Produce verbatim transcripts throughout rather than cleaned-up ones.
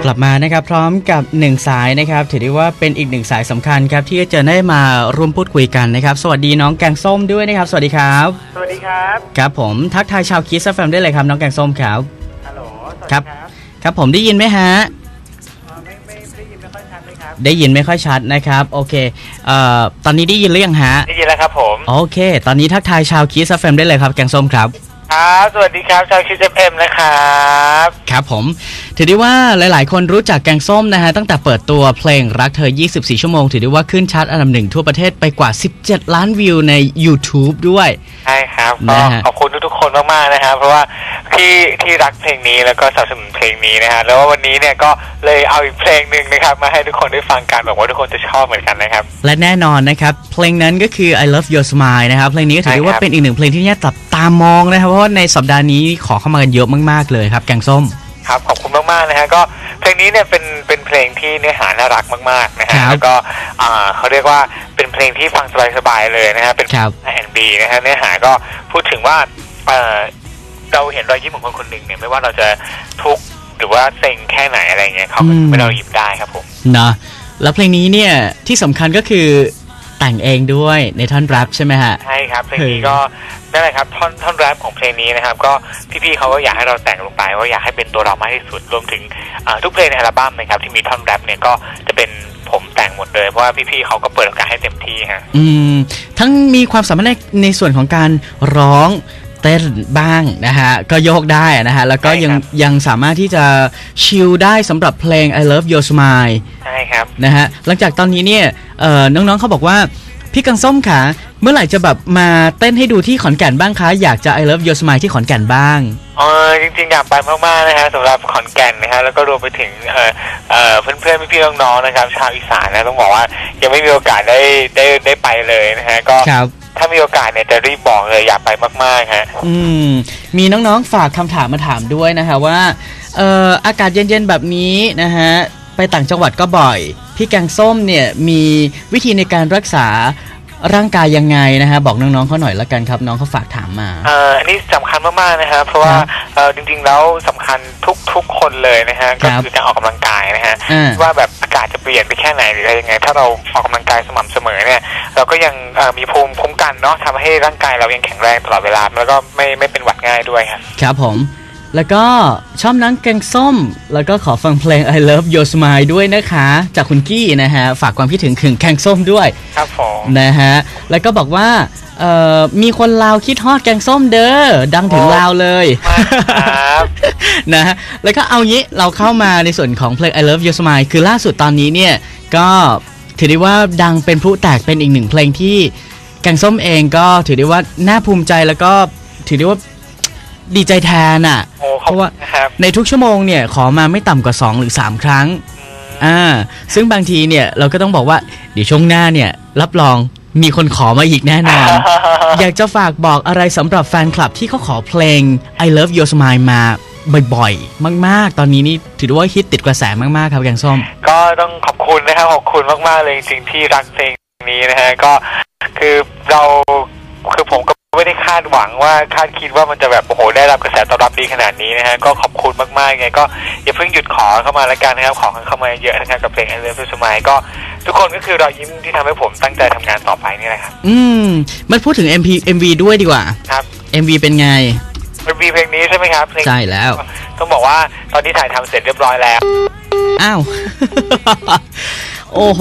ลับมานะครับพร้อมกับหนึ่งสายนะครับถือได้ว่าเป็นอีกหนึ่งสายสำคัญครับที่จะได้มาร่วมพูดคุยกันนะครับสวัสดีน้องแกงส้มด้วยนะครับสวัสดีครับสวัสดีครับครับผมทักทายชาวคิส เอฟ เอ็ม ได้เลยครับน้องแกงส้มครับฮัลโหลครับครับผมได้ยินไหมฮะไม่ไม่ได้ยินไม่ค่อยชัดเลยครับได้ยินไม่ค่อยชัดนะครับโอเคเอ่อตอนนี้ได้ยินหรือยังฮะได้ยินแล้วครับผมโอเคตอนนี้ทักทายชาวคิส เอฟ เอ็ม ได้เลยครับแกงส้มครับครับสวัสดีครับชาวคิส เอฟ เอ็ม นะครับครับผมถือได้ว่าหลายๆคนรู้จักแกงส้มนะฮะตั้งแต่เปิดตัวเพลงรักเธอยี่สิบสี่ชั่วโมงถือได้ว่าขึ้นชาร์ตอันดับหนึ่งทั่วประเทศไปกว่าสิบเจ็ดล้านวิวใน YouTube ด้วยใช่ครับก็ขอบคุณทุกๆคนมากๆนะครับเพราะว่าที่ที่รักเพลงนี้แล้วก็สนับสนุนเพลงนี้นะฮะแล้ววันนี้เนี่ยก็เลยเอาอีกเพลงนึงนะครับมาให้ทุกคนได้ฟังกันบอกว่าทุกคนจะชอบเหมือนกันนะครับและแน่นอนนะครับเพลงนั้นก็คือ I Love Your Smile นะครับเพลงนี้ก็ถือได้ว่าเป็นอีกหนึ่งเพลงที่น่าจับตามองนะครับเพราะว่าในสัปดาห์นี้ขอเข้ามากันเยอะมากๆเลยครับแกงส้มครับขอบคุณมากๆนะฮะก็เพลงนี้เนี่ยเป็นเป็นเพลงที่เนื้อหาน่ารักมากๆนะฮะแล้วก็เขาเรียกว่าเป็นเพลงที่ฟังสบายๆเลยนะฮะเป็น อาร์ แอนด์ บี นะฮะเนื้อหาก็พูดถึงว่าเราเห็นรอยยิ้มของคนคนหนึ่งเนี่ยไม่ว่าเราจะทุกข์หรือว่าเซ็งแค่ไหนอะไรเงี้ยเขาก็ไม่เรายิ้มได้ครับผมนะแล้วเพลงนี้เนี่ยที่สำคัญก็คือแต่งเองด้วยในท่อนแรปใช่ไหมฮะใช่ครับเพลงนี้ก็นั่นแหละครับท่อนท่อนแรปของเพลงนี้นะครับก็พี่ๆเขาก็อยากให้เราแต่งลงไปว่าอยากให้เป็นตัวเรามากที่สุดรวมถึงทุกเพลงในอัลบั้มนะครับที่มีท่อนแรปเนี่ยก็จะเป็นผมแต่งหมดเลยเพราะว่าพี่ๆเขาก็เปิดโอกาสให้เต็มที่ฮะอืมทั้งมีความสามารถในในส่วนของการร้องเต้นบ้างนะฮะก็โยกได้นะฮะแล้วก็ยังยังสามารถที่จะชิลได้สำหรับเพลง I Love Your Smile ใช่ครับนะฮะหลังจากตอนนี้เนี่ยเอ่อน้องๆเขาบอกว่าพี่กังส้มค่ะเมื่อไหร่จะแบบมาเต้นให้ดูที่ขอนแก่นบ้างคะอยากจะ I Love Your Smile ที่ขอนแก่นบ้างอ๋อจริงๆอยากไปมากๆนะฮะสำหรับขอนแก่นนะฮะแล้วก็รวมไปถึงเอ่อเอ่อเพื่อนๆพี่ๆน้องๆนะครับชาวอีสานนะต้องบอกว่ายังไม่มีโอกาสได้ได้ได้ไปเลยนะฮะก็ถ้ามีโอกาสเนี่ยจะรีบบอกเลยอยากไปมากๆฮะอืมมีน้องๆฝากคำถามมาถามด้วยนะคะว่าเอ่ออากาศเย็นๆแบบนี้นะฮะไปต่างจังหวัดก็บ่อยพี่แกงส้มเนี่ยมีวิธีในการรักษาร่างกายยังไงนะฮะบอกน้องๆเขาหน่อยละกันครับน้องเขาฝากถามมาเอ่ออันนี้สำคัญมากๆนะฮะเพราะว่าเอ่อจริงๆแล้วสำคัญทุกๆคนเลยนะฮะก็คือการออกกำลังกายนะฮะว่าแบบอากาศจะเปลี่ยนไปแค่ไหนหรืออะไรยังไงถ้าเราออกกำลังกายสม่ำเสมอเนี่ยเราก็ยังมีภูมิคุ้มกันเนาะทำให้ร่างกายเรายังแข็งแรงตลอดเวลาแล้วก็ไม่ไม่เป็นหวัดง่ายด้วยครับครับผมแล้วก็ชอบน้องแกงส้มแล้วก็ขอฟังเพลง I Love Your Smile ด้วยนะคะจากคุณกี้นะฮะฝากความคิดถึงถึงแกงส้มด้วยครับผมนะฮะแล้วก็บอกว่าเอ่อมีคนลาวคิดฮอดแกงส้มเด้อดังถึงลาวเลยครับนะฮะแล้วก็เอางี้เราเข้ามาในส่วนของเพลง I Love Your Smile คือล่าสุดตอนนี้เนี่ยก็ถือได้ว่าดังเป็นพลุแตกเป็นอีกหนึ่งเพลงที่แกงส้มเองก็ถือได้ว่าน่าภูมิใจแล้วก็ถือได้ว่าดีใจแทนอ่ะเพราะว่าในทุกชั่วโมงเนี่ยขอมาไม่ต่ำกว่าสองหรือสามครั้งอ่าซึ่งบางทีเนี่ยเราก็ต้องบอกว่าเดี๋ยวช่วงหน้าเนี่ยรับรองมีคนขอมาอีกแน่นอน อยากจะฝากบอกอะไรสำหรับแฟนคลับที่เขาขอเพลง I Love Your Smile มาบ่อยๆมากๆตอนนี้นี่ถือว่าฮิตติดกระแสมากๆครับแกงส้มก็ต้องขอบคุณนะครับขอบคุณมากๆเลยจริงๆที่รักเพลงนี้นะฮะก็คือเราคือผมก็ไม่ได้คาดหวังว่าคาดคิดว่ามันจะแบบโอ้โหได้รับกระแสตอบรับดีขนาดนี้นะฮะก็ขอบคุณมากๆไงก็อย่าเพิ่งหยุดขอเข้ามาแล้วกันนะครับขอเข้ามาเยอะนะครับกับเพลง I Love Your Smile ก็ทุกคนก็คือรอยยิ้มที่ทำให้ผมตั้งใจทำงานต่อไปนี่แหละครับอืมมันพูดถึง เอ็ม พี เอ็ม วี ด้วยดีกว่าครับเอ็ม วี เป็นไงเอ็ม วี เพลงนี้ใช่ไหมครับใช่แล้วต้องบอกว่าตอนนี้ถ่ายทำเสร็จเรียบร้อยแล้วอ้าวโอ้โห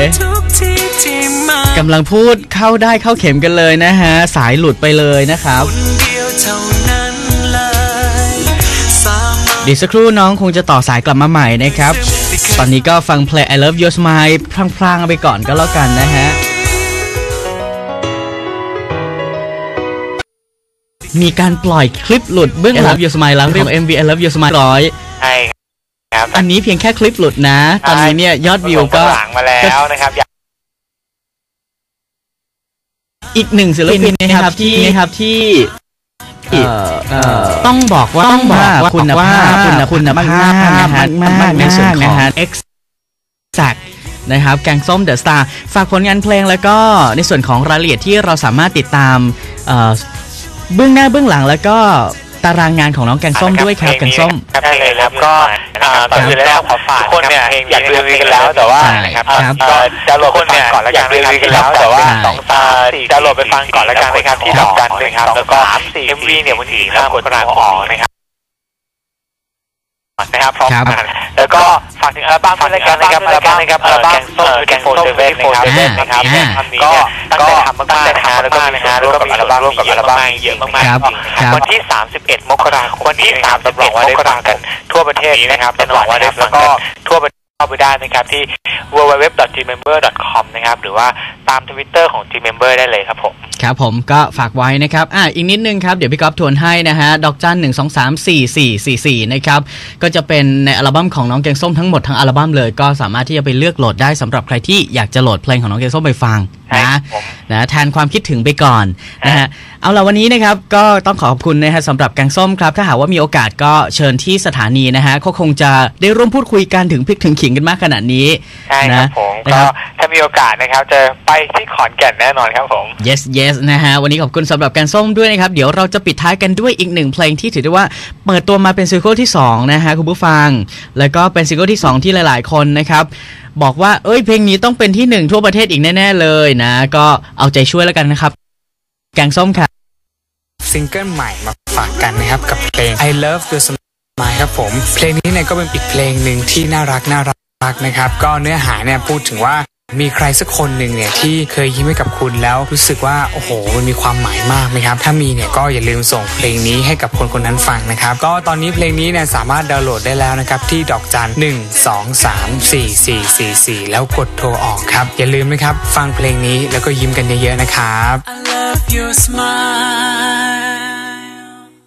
กำลังพูดเข้าได้เข้าเข็มกันเลยนะฮะสายหลุดไปเลยนะครับเดี๋ยวสักครู่น้องคงจะต่อสายกลับมาใหม่นะครับตอนนี้ก็ฟังเพลง I Love Your Smile พลางๆไปก่อนก็แล้วกันนะฮะมีการปล่อยคลิปหลุดเบื้องหลัง I Love Your Smile หลังของ เอ็ม วี I Love Your Smile ร้อยใช่ครับอันนี้เพียงแค่คลิปหลุดนะตอนนี้เนี่ยยอดวิวก็หลังมาแล้วนะครับอีกหนึ่งศิลปินนะครับที่นะครับที่ต้องบอกว่าต้องบอกว่าคุณภาพคุณคุณภาพนะฮะมากในส่วนของ Exact นะครับแกงส้มเดอะสตาร์ฝากผลงานเพลงแล้วก็ในส่วนของรายละเอียดที่เราสามารถติดตามเบื้องหน้าเบื้องหลังแล้วก็ตารางงานของน้องแกงส้มด้วยครับแกงส้มได้เลยครับก็ตอนนี้แล้วขอฝากทุกคนเนี่ยอยากเรียนกันแล้วแต่ว่าจะโหลดไปฟังก่อนแล้วกันนะครับที่แล้วแต่ว่าจะโหลดไปฟังก่อนแล้วกันนะครับที่ดอกจันนะครับแล้วก็เอ็มวีเนี่ยวันที่ห้ามกราคมออกนะครับนะครับพร้อมกันแล้วก็ฝากถึงอัลบั้มด้วยกันนะครับอัลบั้มนะครับอัลบั้มแกงส้มแกงส้มเซเว่นนะครับก็ตั้งใจทำมากๆนะฮะแล้วก็นะฮะแล้วก็มีอัลบั้มร่วมกับอัลบั้มเยอะมากๆวันที่สามสิบเอ็ดมกราคมวันที่สามสิบเอ็ดมกราคมทั่วประเทศนะครับจะบอกว่าได้ฟังกันทั่วประเทศเข้าไปได้นะครับที่ ดับเบิลยู ดับเบิลยู ดับเบิลยู ดอท จี เมมเบอร์ ดอท คอม นะครับหรือว่าตาม Twitter ของ Gmember ได้เลยครับผมครับผมก็ฝากไว้นะครับอ่ะอีกนิดนึงครับเดี๋ยวพี่ก๊อฟทวนให้นะฮะดอกจันหนึ่งสองสามสี่สี่สี่สี่นะครับก็จะเป็นในอัลบั้มของน้องแกงส้มทั้งหมดทั้งอัลบั้มเลยก็สามารถที่จะไปเลือกโหลดได้สำหรับใครที่อยากจะโหลดเพลงของน้องแกงส้มไปฟังนะนะแทนความคิดถึงไปก่อนนะฮะเอาล่ะวันนี้นะครับก็ต้องขอบคุณนะฮะสำหรับแกงส้มครับถ้าหากว่ามีโอกาสก็เชิญที่สถานีนะฮะก็คงจะได้ร่วมพูดคุยกันถึงพริกถึงขิงกันมากขนาดนี้ใช่ครับผมก็ถ้ามีโอกาสนะครับจะไปที่ขอนแก่นแน่นอนครับผม yes yes นะฮะวันนี้ขอบคุณสำหรับแกงส้มด้วยนะครับเดี๋ยวเราจะปิดท้ายกันด้วยอีกหนึ่งเพลงที่ถือได้ว่าเปิดตัวมาเป็นซิงเกิลที่สองนะฮะคุณผู้ฟังแล้วก็เป็นซิงเกิลที่สองที่หลายๆคนนะครับบอกว่าเอ้ยเพลงนี้ต้องเป็นที่หนึ่งทั่วประเทศอีกแน่ๆเลยนะก็เอาใจช่วยแล้วกันนะครับแกงส้มค่ะซิงเกิลใหม่มาฝากกันนะครับกับเพลง I Love Your Smile ครับผมเพลงนี้เนี่ยก็เป็นอีกเพลงหนึ่งที่น่ารักน่ารักนะครับก็เนื้อหาเนี่ยพูดถึงว่ามีใครสักคนหนึ่งเนี่ยที่เคยยิ้มให้กับคุณแล้วรู้สึกว่าโอ้โหมันมีความหมายมากไหมครับถ้ามีเนี่ยก็อย่าลืมส่งเพลงนี้ให้กับคนคนนั้นฟังนะครับก็ตอนนี้เพลงนี้เนี่ยสามารถดาวน์โหลดได้แล้วนะครับที่ดอกจันหนึ่งสองสามสี่สี่สี่สี่แล้วกดโทรออกครับอย่าลืมนะครับฟังเพลงนี้แล้วก็ยิ้มกันเยอะๆนะครับ I love your smile